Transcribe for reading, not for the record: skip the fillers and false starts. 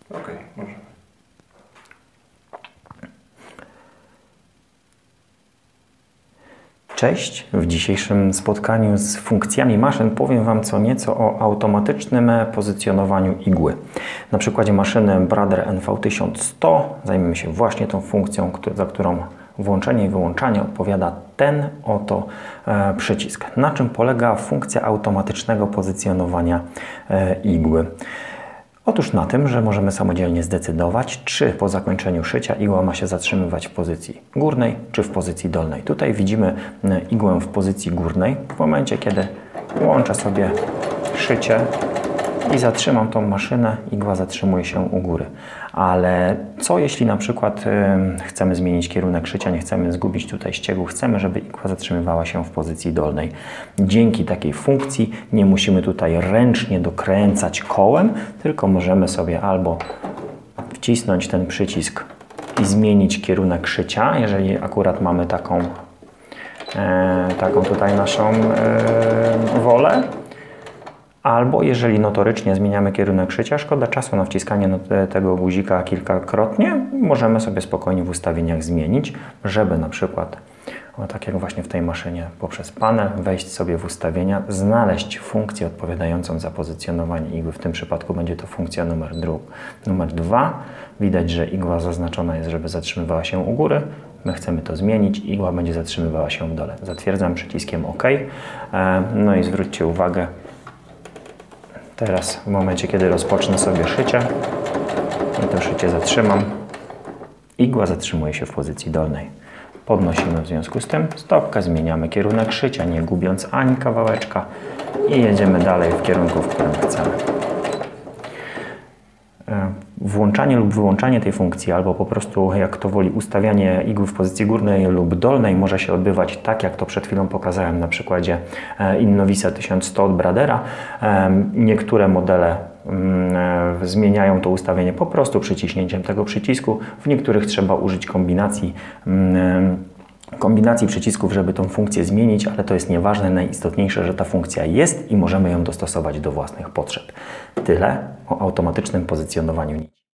Ok, możemy. Cześć! W dzisiejszym spotkaniu z funkcjami maszyn powiem Wam co nieco o automatycznym pozycjonowaniu igły. Na przykładzie maszyny Brother NV1100 zajmiemy się właśnie tą funkcją, za którą włączenie i wyłączanie odpowiada ten oto przycisk. Na czym polega funkcja automatycznego pozycjonowania igły? Otóż na tym, że możemy samodzielnie zdecydować, czy po zakończeniu szycia igła ma się zatrzymywać w pozycji górnej, czy w pozycji dolnej. Tutaj widzimy igłę w pozycji górnej. W momencie, kiedy włączę sobie szycie i zatrzymam tą maszynę, igła zatrzymuje się u góry. Ale co jeśli na przykład chcemy zmienić kierunek szycia, nie chcemy zgubić tutaj ściegu, chcemy, żeby igła zatrzymywała się w pozycji dolnej. Dzięki takiej funkcji nie musimy tutaj ręcznie dokręcać kołem, tylko możemy sobie albo wcisnąć ten przycisk i zmienić kierunek szycia, jeżeli akurat mamy taką tutaj naszą wolę. Albo jeżeli notorycznie zmieniamy kierunek szycia, szkoda czasu na wciskanie tego guzika kilkakrotnie, możemy sobie spokojnie w ustawieniach zmienić, żeby na przykład, tak jak właśnie w tej maszynie, poprzez panel wejść sobie w ustawienia, znaleźć funkcję odpowiadającą za pozycjonowanie igły. W tym przypadku będzie to funkcja numer 2. Widać, że igła zaznaczona jest, żeby zatrzymywała się u góry. My chcemy to zmienić, igła będzie zatrzymywała się w dole. Zatwierdzam przyciskiem OK. No i zwróćcie uwagę, teraz w momencie, kiedy rozpocznę sobie szycie i to szycie zatrzymam, igła zatrzymuje się w pozycji dolnej. Podnosimy w związku z tym stopkę, zmieniamy kierunek szycia, nie gubiąc ani kawałeczka i jedziemy dalej w kierunku, w którym chcemy. Włączanie lub wyłączanie tej funkcji, albo po prostu, jak to woli, ustawianie igły w pozycji górnej lub dolnej może się odbywać tak, jak to przed chwilą pokazałem na przykładzie Innovisa 1100 od Brothera. Niektóre modele zmieniają to ustawienie po prostu przyciśnięciem tego przycisku. W niektórych trzeba użyć kombinacji przycisków, żeby tą funkcję zmienić, ale to jest nieważne. Najistotniejsze, że ta funkcja jest i możemy ją dostosować do własnych potrzeb. Tyle o automatycznym pozycjonowaniu nici.